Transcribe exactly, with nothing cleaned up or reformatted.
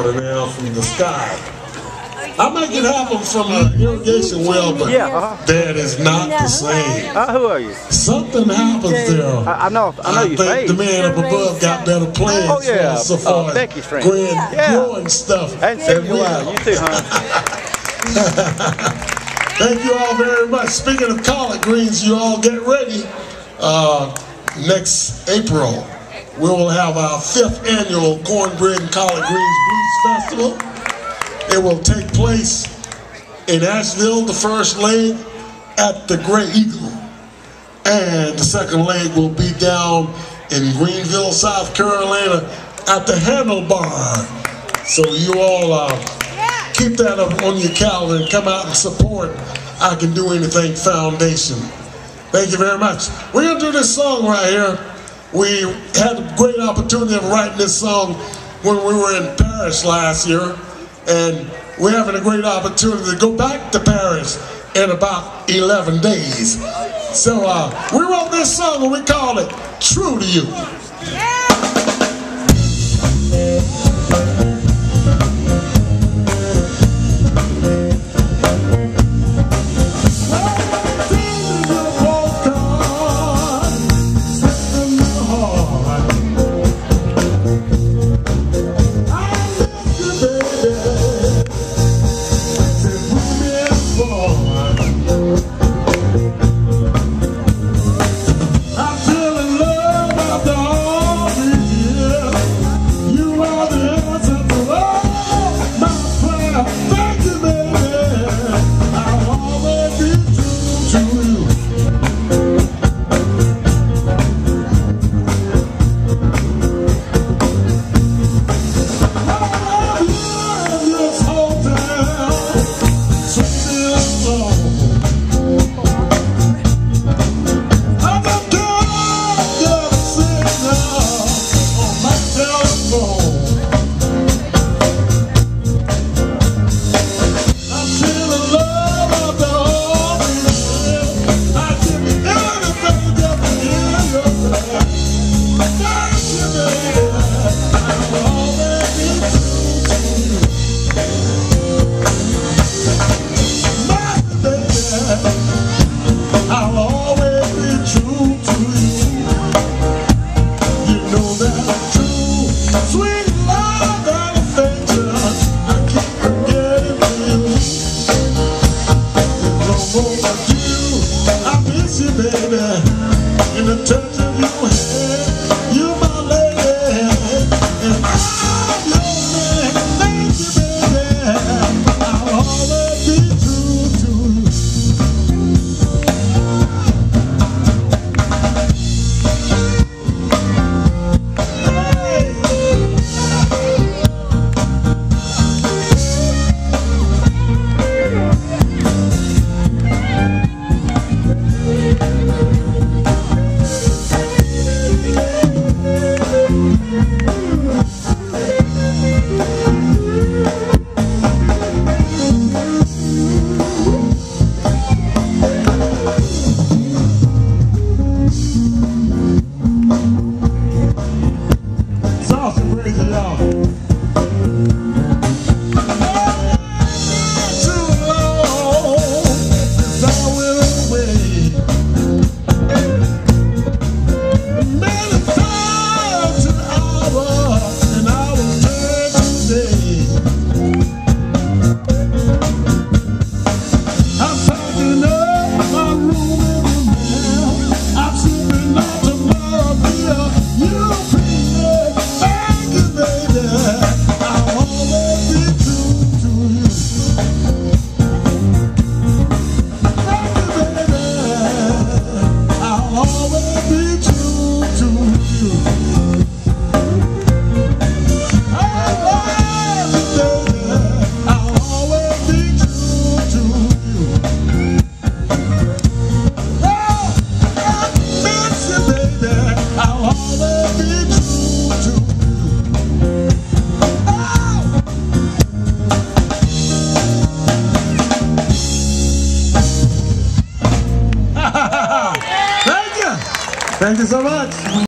now from the sky. I make it happen from an irrigation well, but yeah, uh-huh. that is not the same. Uh, who are you? Something happens there. I, I know, I know I you. think face. the man up above got better plans. Oh yeah, so far uh, Becky's friend. Grand Yeah, growing stuff. I hadn't seen you in a while. You too, huh? Thank you all very much. Speaking of collard greens, you all get ready. Uh, next April, we will have our fifth annual Cornbread and Collard Greens Blues Festival. It will take place in Asheville, the first leg at the Gray Eagle, and the second leg will be down in Greenville, South Carolina at the Handlebar. So you all uh, keep that up on your calendar and come out and support I Can Do Anything Foundation. Thank you very much. We're going to do this song right here. We had a great opportunity of writing this song when we were in Paris last year, and we're having a great opportunity to go back to Paris in about eleven days. So uh, we wrote this song and we called it True to You.